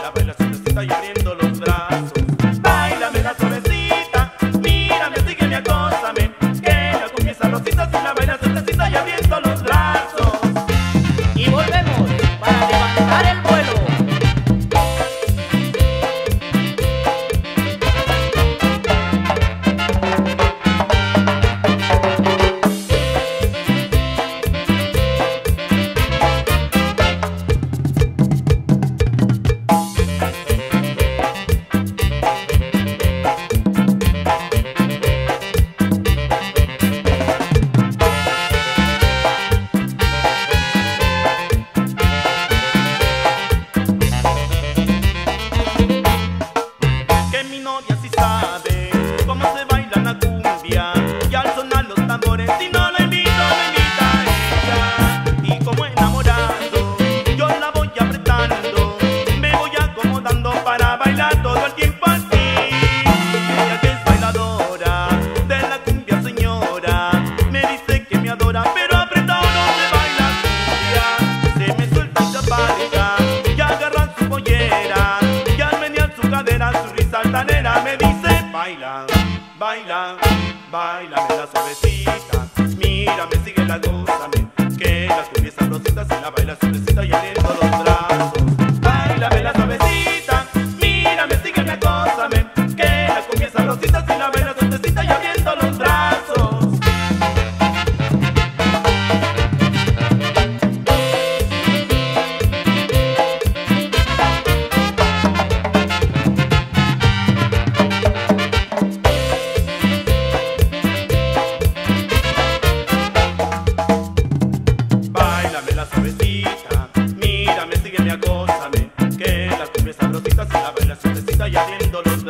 baila suavecita y abriendo los brazos. Báilame la suavecita, mírame, sígueme, acósame, que la cumbia es sabrosita si la bailas suavecita y abriendo los brazos. Y volvemos para levantar el vuelo. Si no la invito, me invita a ella. Y como enamorado, yo la voy apretando, me voy acomodando para bailar todo el tiempo así. Ella que es bailadora de la cumbia, señora, me dice que me adora, pero apretado no se baila cumbia. Se me suelta y se apareja y agarra su pollera, y al menear su cadera, su risa altanera me dice: baila, baila, bailame la suavecita, mírame, síguela, gózame, que la cumbia es sabrosita si la baila suavecita y abriendo los brazos. Báilame la suavecita, mírame, sígueme, acósame, que la cumbia es sabrosita si la baila suavecita y abriendo los brazos. Suavecita, mírame, sígueme, acósame, que la cumbia es sabrosita si la baila suavecita y abriendo los